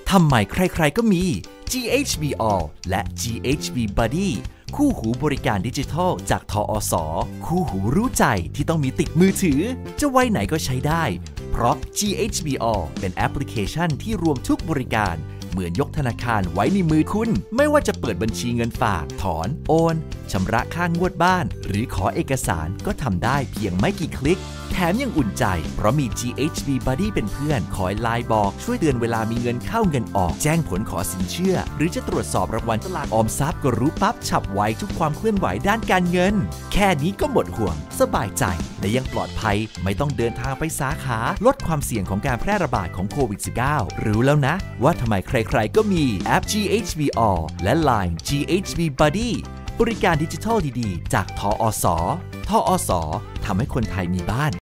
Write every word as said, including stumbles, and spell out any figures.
ทำไมใครๆก็มี จี เอช บี All และ จี เอช บี Buddy คู่หูบริการดิจิทัลจากทอส.คู่หูรู้ใจที่ต้องมีติดมือถือจะไว้ไหนก็ใช้ได้เพราะ จี เอช บี All เป็นแอปพลิเคชันที่รวมทุกบริการเหมือนยกธนาคารไว้ในมือคุณไม่ว่าจะเปิดบัญชีเงินฝากถอนโอนชำระค่างวดบ้านหรือขอเอกสารก็ทำได้เพียงไม่กี่คลิกแถมยังอุ่นใจเพราะมี จี เอช บี Buddy เป็นเพื่อนคอยไลน์บอกช่วยเตือนเวลามีเงินเข้าเงินออกแจ้งผลขอสินเชื่อหรือจะตรวจสอบรางวัลสลากออมทรัพย์ก็รู้ปั๊บฉับไวทุกความเคลื่อนไหวด้านการเงินแค่นี้ก็หมดห่วงสบายใจและยังปลอดภัยไม่ต้องเดินทางไปสาขาลดความเสี่ยงของการแพร่ระบาดของโควิด สิบเก้า รู้แล้วนะว่าทำไมใครๆก็มีแอป จี เอช บี All และ ไลน์ จี เอช บี Buddy บริการดิจิทัลดีๆจากทอส.ทอส.ทำให้คนไทยมีบ้าน